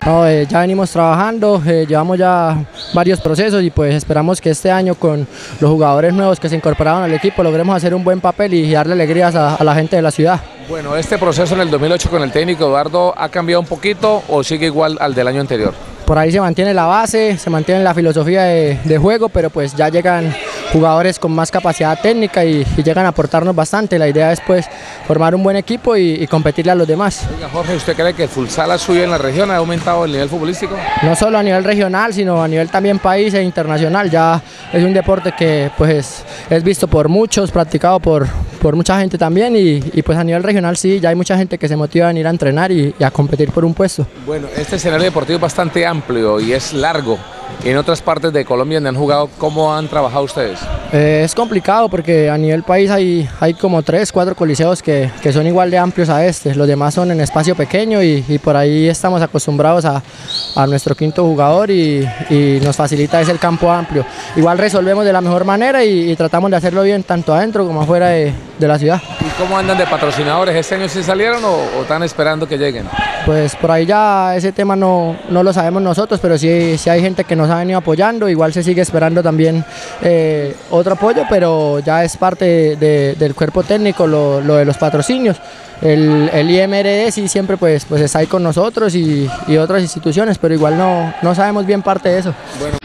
No, ya venimos trabajando, llevamos ya varios procesos y pues esperamos que este año con los jugadores nuevos que se incorporaron al equipo logremos hacer un buen papel y darle alegrías a la gente de la ciudad. Bueno, ¿este proceso en el 2008 con el técnico Eduardo ha cambiado un poquito o sigue igual al del año anterior? Por ahí se mantiene la base, se mantiene la filosofía de juego, pero pues ya llegan jugadores con más capacidad técnica y llegan a aportarnos bastante. La idea es pues formar un buen equipo y competirle a los demás. Oiga, Jorge, ¿usted cree que el futsal ha subido en la región, ha aumentado el nivel futbolístico? No solo a nivel regional, sino a nivel también país e internacional. Ya es un deporte que pues es visto por muchos, practicado por mucha gente también y pues a nivel regional sí, ya hay mucha gente que se motiva a venir a entrenar y a competir por un puesto. Bueno, este escenario deportivo es bastante amplio y es largo. En otras partes de Colombia donde han jugado, ¿cómo han trabajado ustedes? Es complicado porque a nivel país hay como 3, 4 coliseos que son igual de amplios a este. Los demás son en espacio pequeño y por ahí estamos acostumbrados a nuestro quinto jugador y nos facilita ese el campo amplio. Igual resolvemos de la mejor manera y tratamos de hacerlo bien tanto adentro como afuera de la ciudad. ¿Y cómo andan de patrocinadores? ¿Este año sí salieron o están esperando que lleguen? Pues por ahí ya ese tema no lo sabemos nosotros, pero sí hay gente que nos ha venido apoyando. Igual se sigue esperando también otro apoyo, pero ya es parte del cuerpo técnico lo de los patrocinios. El IMRD sí siempre pues está ahí con nosotros y otras instituciones, pero igual no sabemos bien parte de eso. Bueno.